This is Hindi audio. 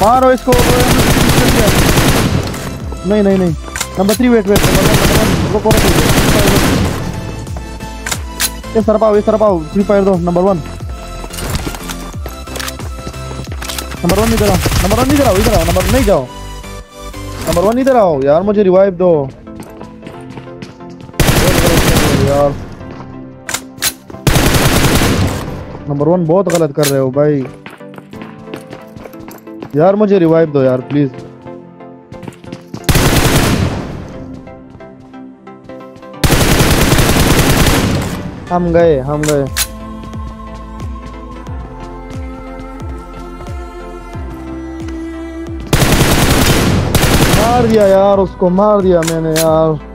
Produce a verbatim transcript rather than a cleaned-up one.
मारो इसको। नहीं नहीं नहीं number three wait wait number one ये सर पाओ ये सर पाओ फ्री फायर दो नंबर वन नंबर वन इधर आओ नंबर वन इधर आओ इधर आओ नंबर नहीं जाओ नंबर वन इधर आओ यार मुझे रिवाइव दो यार। नंबर वन बहुत गलत कर रहे हो भाई यार मुझे रिवाइव दो यार प्लीज। हम गए हम गए मार दिया यार उसको मार दिया मैंने यार।